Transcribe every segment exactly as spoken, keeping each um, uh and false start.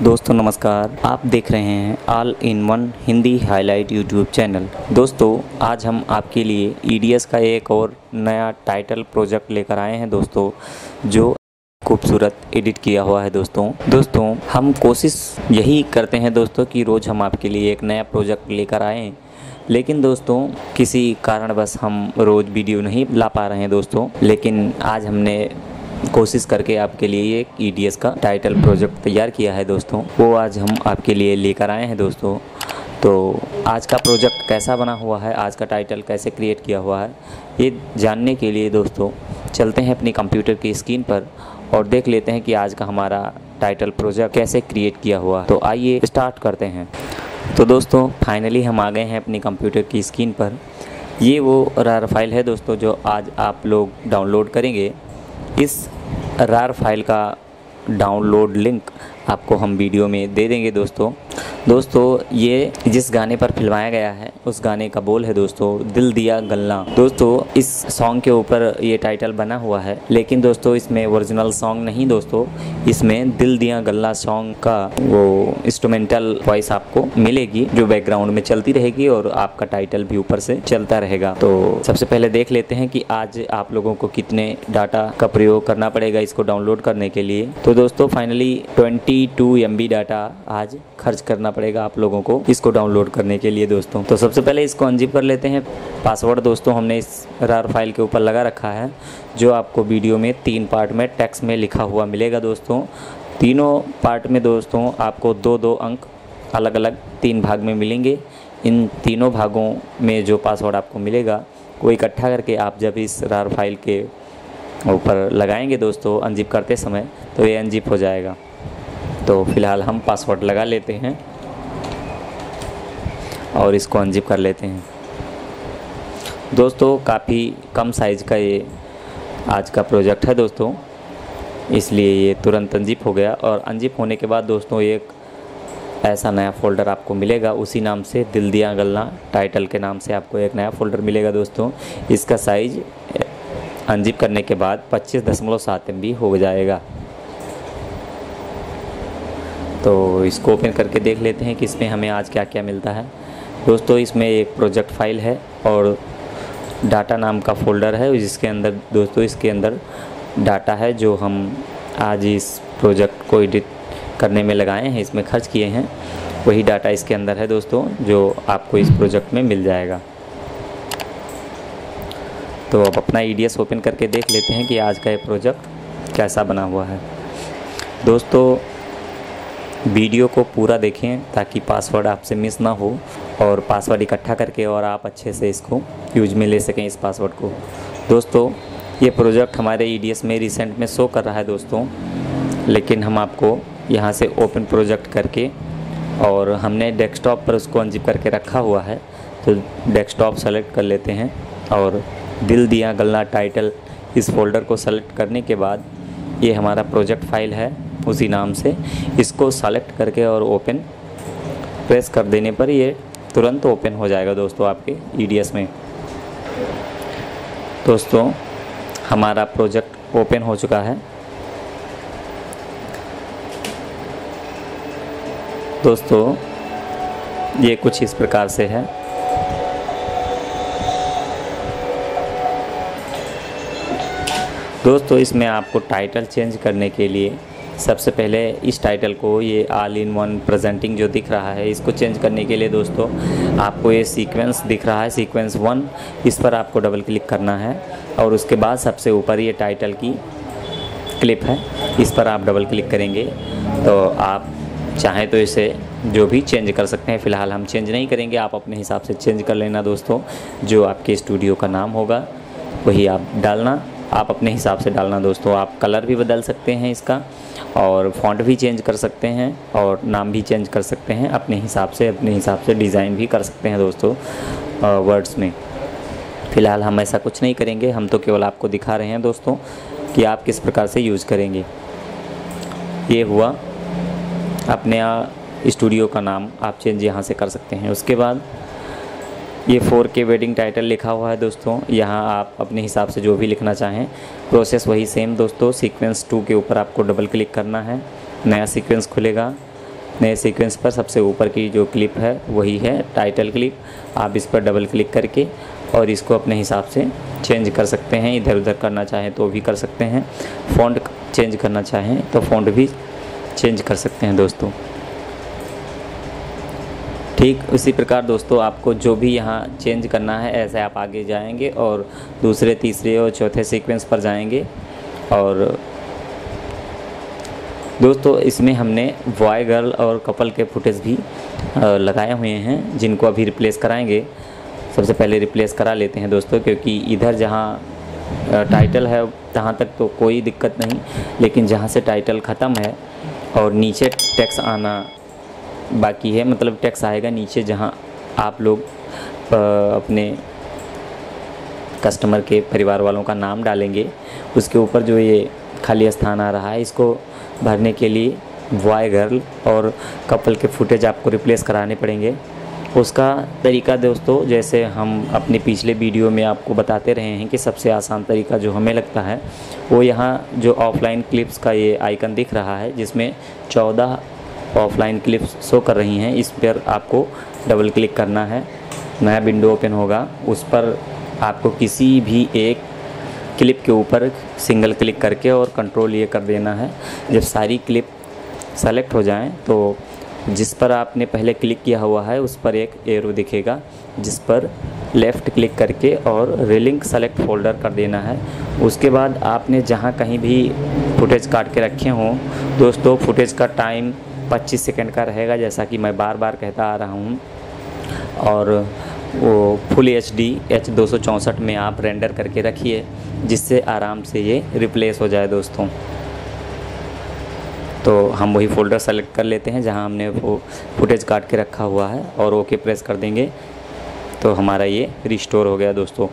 दोस्तों नमस्कार, आप देख रहे हैं all in one Hindi highlight YouTube channel. दोस्तों आज हम आपके लिए ई डी एस का एक और नया टाइटल प्रोजेक्ट लेकर आए हैं दोस्तों, जो खूबसूरत एडिट किया हुआ है दोस्तों। दोस्तों हम कोशिश यही करते हैं दोस्तों कि रोज़ हम आपके लिए एक नया प्रोजेक्ट लेकर आएँ, लेकिन दोस्तों किसी कारणवश हम रोज़ वीडियो नहीं ला पा रहे हैं दोस्तों। लेकिन आज हमने कोशिश करके आपके लिए एक ई डी एस का टाइटल प्रोजेक्ट तैयार किया है दोस्तों, वो आज हम आपके लिए लेकर आए हैं दोस्तों। तो आज का प्रोजेक्ट कैसा बना हुआ है, आज का टाइटल कैसे क्रिएट किया हुआ है, ये जानने के लिए दोस्तों चलते हैं अपनी कंप्यूटर की स्क्रीन पर और देख लेते हैं कि आज का हमारा टाइटल प्रोजेक्ट कैसे क्रिएट किया हुआ। तो आइए स्टार्ट करते हैं। तो दोस्तों फाइनली हम आ गए हैं अपनी कंप्यूटर की स्क्रीन पर। ये वो रार फाइल है दोस्तों जो आज आप लोग डाउनलोड करेंगे। इस रार फाइल का डाउनलोड लिंक आपको हम वीडियो में दे देंगे दोस्तों। दोस्तों ये जिस गाने पर फिल्माया गया है उस गाने का बोल है दोस्तों, दिल दिया गल्ला। दोस्तों इस सॉन्ग के ऊपर ये टाइटल बना हुआ है, लेकिन दोस्तों इसमें ओरिजिनल सॉन्ग नहीं दोस्तों, इसमें दिल दिया गल्ला सॉन्ग का वो इंस्ट्रूमेंटल वॉइस आपको मिलेगी जो बैकग्राउंड में चलती रहेगी और आपका टाइटल भी ऊपर से चलता रहेगा। तो सबसे पहले देख लेते हैं कि आज आप लोगों को कितने डाटा का प्रयोग करना पड़ेगा इसको डाउनलोड करने के लिए। तो दोस्तों finally twenty two M B data आज खर्च करना पड़ेगा आप लोगों को इसको डाउनलोड करने के लिए दोस्तों। तो सबसे पहले इसको अनजिप कर लेते हैं। पासवर्ड दोस्तों हमने इस रार फाइल के ऊपर लगा रखा है, जो आपको वीडियो में तीन पार्ट में टेक्स्ट में लिखा हुआ मिलेगा दोस्तों। तीनों पार्ट में दोस्तों आपको दो दो अंक अलग अलग तीन भाग में मिलेंगे। इन तीनों भागों में जो पासवर्ड आपको मिलेगा वो इकट्ठा करके आप जब इस रार फाइल के ऊपर लगाएंगे दोस्तों अनजिप करते समय, तो ये अनजिप हो जाएगा। तो फिलहाल हम पासवर्ड लगा लेते हैं और इसको अनजिप कर लेते हैं। दोस्तों काफ़ी कम साइज़ का ये आज का प्रोजेक्ट है दोस्तों, इसलिए ये तुरंत अनजिप हो गया। और अनजिप होने के बाद दोस्तों एक ऐसा नया फ़ोल्डर आपको मिलेगा, उसी नाम से दिल दिया गल्ला टाइटल के नाम से आपको एक नया फ़ोल्डर मिलेगा दोस्तों। इसका साइज़ अनजिप करने के बाद पच्चीस दशमलव सात एम बी हो जाएगा। तो इसको ओपन करके देख लेते हैं कि इसमें हमें आज क्या क्या मिलता है। दोस्तों इसमें एक प्रोजेक्ट फाइल है और डाटा नाम का फ़ोल्डर है, जिसके अंदर दोस्तों इसके अंदर डाटा है जो हम आज इस प्रोजेक्ट को एडिट करने में लगाए हैं, इसमें खर्च किए हैं। वही डाटा इसके अंदर है दोस्तों जो आपको इस प्रोजेक्ट में मिल जाएगा। तो अब अपना ई डी एस ओपन करके देख लेते हैं कि आज का ये प्रोजेक्ट कैसा बना हुआ है। दोस्तों वीडियो को पूरा देखें ताकि पासवर्ड आपसे मिस ना हो और पासवर्ड इकट्ठा करके और आप अच्छे से इसको यूज में ले सकें इस पासवर्ड को। दोस्तों ये प्रोजेक्ट हमारे ई डी एस में रिसेंट में शो कर रहा है दोस्तों, लेकिन हम आपको यहाँ से ओपन प्रोजेक्ट करके और हमने डेस्कटॉप पर उसको अनजिप करके रखा हुआ है, तो डेस्कटॉप सेलेक्ट कर लेते हैं और दिल दिया गल्ला टाइटल इस फोल्डर को सेलेक्ट करने के बाद ये हमारा प्रोजेक्ट फाइल है उसी नाम से, इसको सेलेक्ट करके और ओपन प्रेस कर देने पर ये तुरंत ओपन हो जाएगा दोस्तों आपके ई डी एस में। दोस्तों हमारा प्रोजेक्ट ओपन हो चुका है। दोस्तों ये कुछ इस प्रकार से है। दोस्तों इसमें आपको टाइटल चेंज करने के लिए सबसे पहले इस टाइटल को, ये ऑल इन वन प्रेजेंटिंग जो दिख रहा है, इसको चेंज करने के लिए दोस्तों आपको ये सीक्वेंस दिख रहा है, सीक्वेंस वन, इस पर आपको डबल क्लिक करना है और उसके बाद सबसे ऊपर ये टाइटल की क्लिप है, इस पर आप डबल क्लिक करेंगे तो आप चाहें तो इसे जो भी चेंज कर सकते हैं। फ़िलहाल हम चेंज नहीं करेंगे, आप अपने हिसाब से चेंज कर लेना दोस्तों। जो आपके स्टूडियो का नाम होगा वही आप डालना, आप अपने हिसाब से डालना दोस्तों। आप कलर भी बदल सकते हैं इसका और फ़ॉन्ट भी चेंज कर सकते हैं और नाम भी चेंज कर सकते हैं अपने हिसाब से, अपने हिसाब से डिज़ाइन भी कर सकते हैं दोस्तों वर्ड्स में। फ़िलहाल हम ऐसा कुछ नहीं करेंगे, हम तो केवल आपको दिखा रहे हैं दोस्तों कि आप किस प्रकार से यूज़ करेंगे। ये हुआ अपने स्टूडियो का नाम, आप चेंज यहाँ से कर सकते हैं। उसके बाद ये फोर के वेडिंग टाइटल लिखा हुआ है दोस्तों, यहाँ आप अपने हिसाब से जो भी लिखना चाहें। प्रोसेस वही सेम दोस्तों। सीक्वेंस टू के ऊपर आपको डबल क्लिक करना है, नया सीक्वेंस खुलेगा नए सीक्वेंस पर सबसे ऊपर की जो क्लिप है वही है टाइटल क्लिप। आप इस पर डबल क्लिक करके और इसको अपने हिसाब से चेंज कर सकते हैं, इधर उधर करना चाहें तो भी कर सकते हैं, फ़ॉन्ट चेंज करना चाहें तो फ़ॉन्ट भी चेंज कर सकते हैं दोस्तों। ठीक उसी प्रकार दोस्तों आपको जो भी यहाँ चेंज करना है ऐसे आप आगे जाएंगे और दूसरे तीसरे और चौथे सीक्वेंस पर जाएंगे। और दोस्तों इसमें हमने बॉय गर्ल और कपल के फुटेज भी लगाए हुए हैं जिनको अभी रिप्लेस कराएंगे। सबसे पहले रिप्लेस करा लेते हैं दोस्तों, क्योंकि इधर जहाँ टाइटल है तहाँ तक तो कोई दिक्कत नहीं, लेकिन जहाँ से टाइटल ख़त्म है और नीचे टेक्स्ट आना बाकी है, मतलब टेक्स्ट आएगा नीचे जहाँ आप लोग अपने कस्टमर के परिवार वालों का नाम डालेंगे, उसके ऊपर जो ये खाली स्थान आ रहा है इसको भरने के लिए बॉय गर्ल और कपल के फुटेज आपको रिप्लेस कराने पड़ेंगे। उसका तरीका दोस्तों जैसे हम अपने पिछले वीडियो में आपको बताते रहे हैं कि सबसे आसान तरीका जो हमें लगता है वो यहाँ जो ऑफलाइन क्लिप्स का ये आइकन दिख रहा है जिसमें चौदह ऑफलाइन क्लिप्स शो कर रही हैं, इस पर आपको डबल क्लिक करना है। नया विंडो ओपन होगा, उस पर आपको किसी भी एक क्लिप के ऊपर सिंगल क्लिक करके और कंट्रोल ये कर देना है। जब सारी क्लिप सेलेक्ट हो जाएं तो जिस पर आपने पहले क्लिक किया हुआ है उस पर एक एरो दिखेगा जिस पर लेफ़्ट क्लिक करके और रिलिंक सेलेक्ट फोल्डर कर देना है। उसके बाद आपने जहां कहीं भी फुटेज काट के रखे हों दोस्तों, फुटेज का टाइम पच्चीस सेकंड का रहेगा जैसा कि मैं बार बार कहता आ रहा हूं, और वो फुल एच डी एच दो सौ चौंसठ में आप रेंडर करके रखिए जिससे आराम से ये रिप्लेस हो जाए दोस्तों। तो हम वही फ़ोल्डर सेलेक्ट कर लेते हैं जहां हमने वो फुटेज काट के रखा हुआ है और ओके प्रेस कर देंगे तो हमारा ये रिस्टोर हो गया दोस्तों।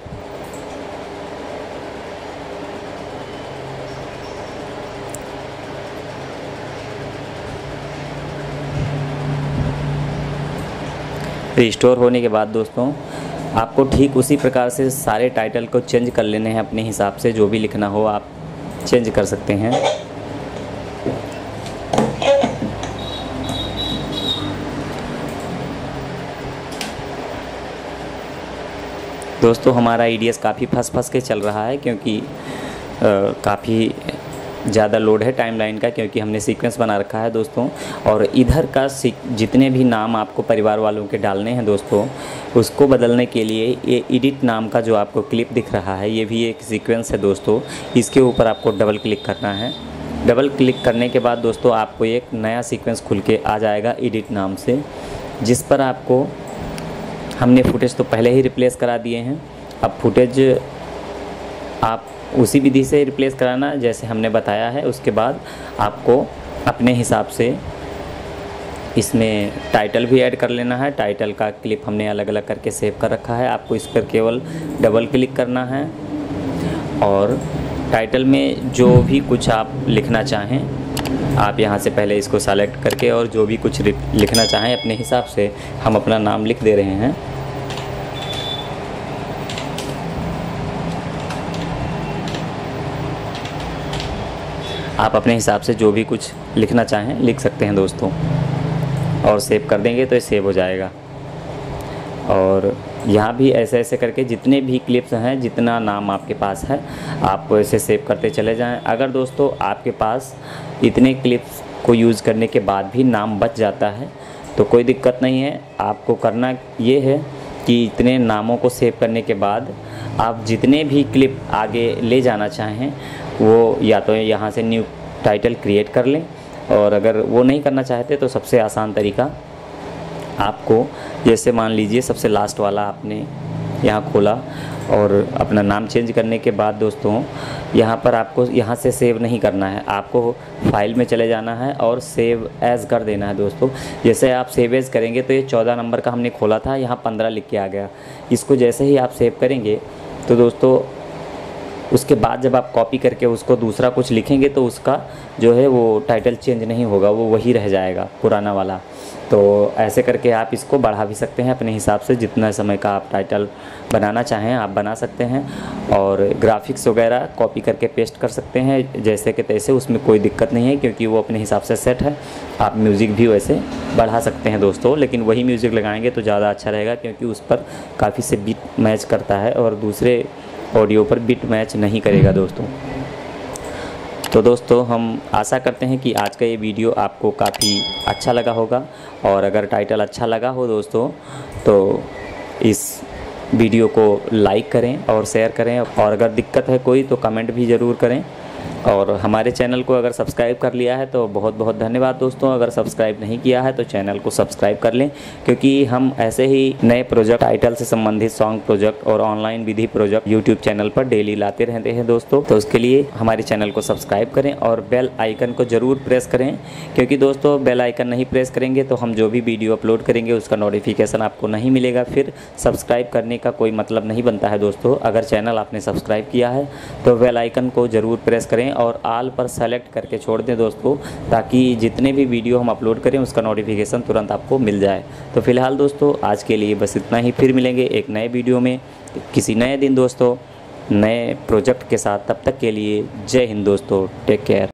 रिस्टोर होने के बाद दोस्तों आपको ठीक उसी प्रकार से सारे टाइटल को चेंज कर लेने हैं अपने हिसाब से, जो भी लिखना हो आप चेंज कर सकते हैं। दोस्तों हमारा ईडीएस काफ़ी फंस फंस के चल रहा है क्योंकि काफ़ी ज़्यादा लोड है टाइमलाइन का, क्योंकि हमने सीक्वेंस बना रखा है दोस्तों। और इधर का जितने भी नाम आपको परिवार वालों के डालने हैं दोस्तों, उसको बदलने के लिए ये एडिट नाम का जो आपको क्लिप दिख रहा है ये भी एक सीक्वेंस है दोस्तों, इसके ऊपर आपको डबल क्लिक करना है। डबल क्लिक करने के बाद दोस्तों आपको एक नया सीक्वेंस खुल के आ जाएगा एडिट नाम से, जिस पर आपको हमने फुटेज तो पहले ही रिप्लेस करा दिए हैं। अब फुटेज आप उसी विधि से रिप्लेस कराना जैसे हमने बताया है। उसके बाद आपको अपने हिसाब से इसमें टाइटल भी ऐड कर लेना है। टाइटल का क्लिप हमने अलग अलग करके सेव कर रखा है, आपको इस पर केवल डबल क्लिक करना है और टाइटल में जो भी कुछ आप लिखना चाहें आप यहाँ से पहले इसको सेलेक्ट करके और जो भी कुछ लिखना चाहें अपने हिसाब से हम अपना नाम लिख दे रहे हैं। आप अपने हिसाब से जो भी कुछ लिखना चाहें लिख सकते हैं दोस्तों, और सेव कर देंगे तो ये सेव हो जाएगा। और यहाँ भी ऐसे ऐसे करके जितने भी क्लिप्स हैं, जितना नाम आपके पास है आप ऐसे सेव करते चले जाएं। अगर दोस्तों आपके पास इतने क्लिप्स को यूज़ करने के बाद भी नाम बच जाता है तो कोई दिक्कत नहीं है। आपको करना ये है कि इतने नामों को सेव करने के बाद आप जितने भी क्लिप आगे ले जाना चाहें वो या तो यहाँ से न्यू टाइटल क्रिएट कर लें, और अगर वो नहीं करना चाहते तो सबसे आसान तरीका आपको, जैसे मान लीजिए सबसे लास्ट वाला आपने यहाँ खोला और अपना नाम चेंज करने के बाद दोस्तों यहाँ पर आपको यहाँ से सेव नहीं करना है, आपको फाइल में चले जाना है और सेव एज़ कर देना है दोस्तों। जैसे आप सेव एज़ करेंगे तो ये चौदह नंबर का हमने खोला था, यहाँ पंद्रह लिख के आ गया। इसको जैसे ही आप सेव करेंगे तो दोस्तों उसके बाद जब आप कॉपी करके उसको दूसरा कुछ लिखेंगे तो उसका जो है वो टाइटल चेंज नहीं होगा, वो वही रह जाएगा पुराना वाला। तो ऐसे करके आप इसको बढ़ा भी सकते हैं अपने हिसाब से, जितना समय का आप टाइटल बनाना चाहें आप बना सकते हैं। और ग्राफिक्स वगैरह कॉपी करके पेस्ट कर सकते हैं जैसे कि तैसे, उसमें कोई दिक्कत नहीं है क्योंकि वो अपने हिसाब से सेट है। आप म्यूज़िक भी वैसे बढ़ा सकते हैं दोस्तों, लेकिन वही म्यूज़िक लगाएंगे तो ज़्यादा अच्छा रहेगा क्योंकि उस पर काफ़ी से बीट मैच करता है और दूसरे ऑडियो पर बीट मैच नहीं करेगा दोस्तों। तो दोस्तों हम आशा करते हैं कि आज का ये वीडियो आपको काफ़ी अच्छा लगा होगा, और अगर टाइटल अच्छा लगा हो दोस्तों तो इस वीडियो को लाइक करें और शेयर करें, और अगर दिक्कत है कोई तो कमेंट भी ज़रूर करें। और हमारे चैनल को अगर सब्सक्राइब कर लिया है तो बहुत बहुत धन्यवाद दोस्तों। अगर सब्सक्राइब नहीं किया है तो चैनल को सब्सक्राइब कर लें, क्योंकि हम ऐसे ही नए प्रोजेक्ट, टाइटल से संबंधित सॉन्ग प्रोजेक्ट और ऑनलाइन विधि प्रोजेक्ट यूट्यूब चैनल पर डेली लाते रहते हैं दोस्तों। तो उसके लिए हमारे चैनल को सब्सक्राइब करें और बेल आइकन को ज़रूर प्रेस करें, क्योंकि दोस्तों बेल आइकन नहीं प्रेस करेंगे तो हम जो भी वीडियो अपलोड करेंगे उसका नोटिफिकेशन आपको नहीं मिलेगा, फिर सब्सक्राइब करने का कोई मतलब नहीं बनता है दोस्तों। अगर चैनल आपने सब्सक्राइब किया है तो बेल आइकन को ज़रूर प्रेस करें और आल पर सेलेक्ट करके छोड़ दें दोस्तों, ताकि जितने भी वीडियो हम अपलोड करें उसका नोटिफिकेशन तुरंत आपको मिल जाए। तो फिलहाल दोस्तों आज के लिए बस इतना ही, फिर मिलेंगे एक नए वीडियो में किसी नए दिन दोस्तों, नए प्रोजेक्ट के साथ। तब तक के लिए जय हिंद दोस्तों, टेक केयर।